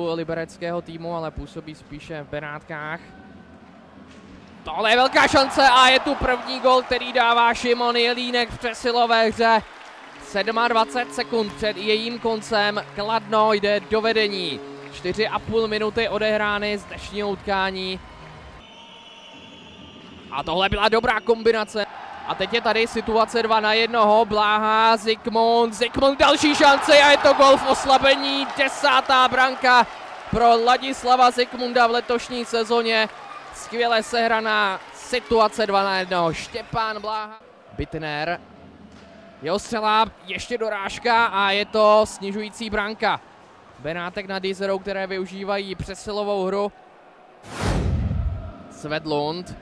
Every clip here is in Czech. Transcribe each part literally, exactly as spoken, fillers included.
stylu libereckého týmu, ale působí spíše v Benátkách. Tohle je velká šance a je tu první gol, který dává Šimon Jelínek v přesilové hře. dvacet sedm sekund před jejím koncem Kladno jde do vedení. čtyři a půl minuty odehrány z dnešního utkání. A tohle byla dobrá kombinace. A teď je tady situace dva na jednoho. Bláha, Zikmund, Zikmund další šance a je to gol v oslabení. Desátá branka pro Ladislava Zikmunda v letošní sezóně. Skvěle sehraná situace dva na jednoho. Štěpán Bláha. Bittner. Jeho střela, ještě dorážka a je to snižující branka. Benátek nad Jizerou, které využívají přesilovou hru. Svedlund.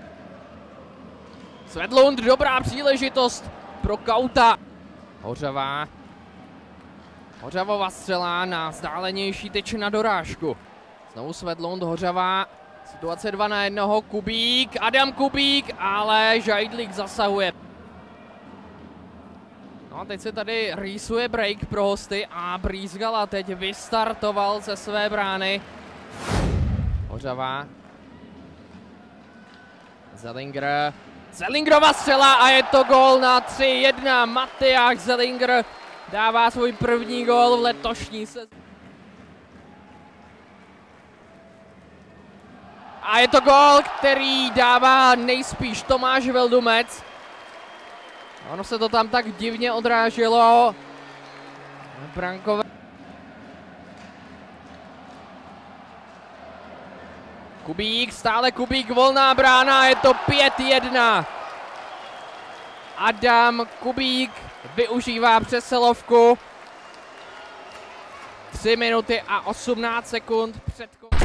Svedlund, dobrá příležitost pro Kauta. Hořavá. Hořavova střela na vzdálenější tyč na dorážku. Znovu Svedlund, Hořavá. Situace dva na jednoho, Kubík, Adam Kubík, ale Žajdlík zasahuje. No a teď se tady rýsuje break pro hosty a Brýzgala teď vystartoval ze své brány. Hořavá. Zellinger. Zellingerova střela a je to gól na tři jedna. Matyáš Zellinger dává svůj první gól v letošní sezóně. A je to gól, který dává nejspíš Tomáš Vildumec. Ono se to tam tak divně odráželo. Brankové. Kubík, stále Kubík, volná brána, je to pět jedna. Adam Kubík využívá přesilovku. tři minuty a osmnáct sekund před